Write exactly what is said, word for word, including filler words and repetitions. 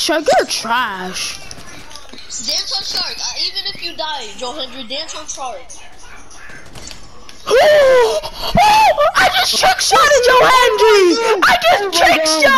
Shark, you're trash. Dance on Shark. Uh, even if you die, Joe Hendry, dance on Shark. Oh, I just trick shotted Joe Hendry! I just trick shot!